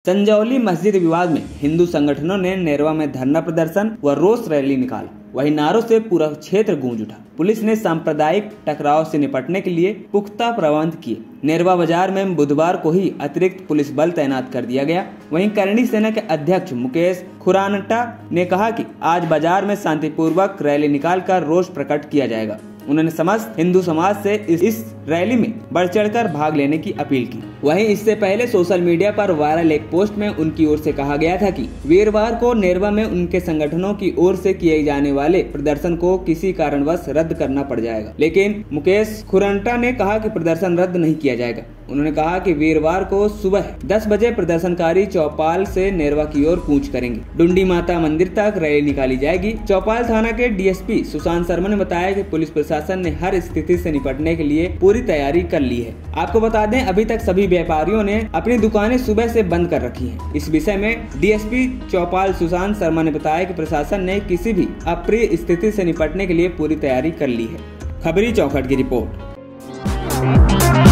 संजौली मस्जिद विवाद में हिंदू संगठनों ने नेरवा में धरना प्रदर्शन व रोष रैली निकाला। वहीं नारों से पूरा क्षेत्र गूंज उठा। पुलिस ने सांप्रदायिक टकराव से निपटने के लिए पुख्ता प्रबंध किए। नेरवा बाजार में बुधवार को ही अतिरिक्त पुलिस बल तैनात कर दिया गया। वहीं करणी सेना के अध्यक्ष मुकेश खुरानटा ने कहा कि आज बाजार में शांतिपूर्वक रैली निकालकर रोष प्रकट किया जाएगा। उन्होंने समस्त हिंदू समाज से इस रैली में बढ़ चढ़कर भाग लेने की अपील की। वहीं इससे पहले सोशल मीडिया पर वायरल एक पोस्ट में उनकी ओर से कहा गया था कि वीरवार को नेरवा में उनके संगठनों की ओर से किए जाने वाले प्रदर्शन को किसी कारणवश रद्द करना पड़ जाएगा। लेकिन मुकेश खुरानटा ने कहा कि प्रदर्शन रद्द नहीं किया जाएगा। उन्होंने कहा कि वीरवार को सुबह 10 बजे प्रदर्शनकारी चौपाल से नेरवा की ओर कूच करेंगे। डुंडी माता मंदिर तक रैली निकाली जाएगी। चौपाल थाना के डीएसपी सुशांत शर्मा ने बताया कि पुलिस प्रशासन ने हर स्थिति से निपटने के लिए पूरी तैयारी कर ली है। आपको बता दें, अभी तक सभी व्यापारियों ने अपनी दुकानें सुबह से बंद कर रखी हैं। इस विषय में डीएसपी चौपाल सुशांत शर्मा ने बताया कि प्रशासन ने किसी भी अप्रिय स्थिति से निपटने के लिए पूरी तैयारी कर ली है। खबरी चौखट की रिपोर्ट।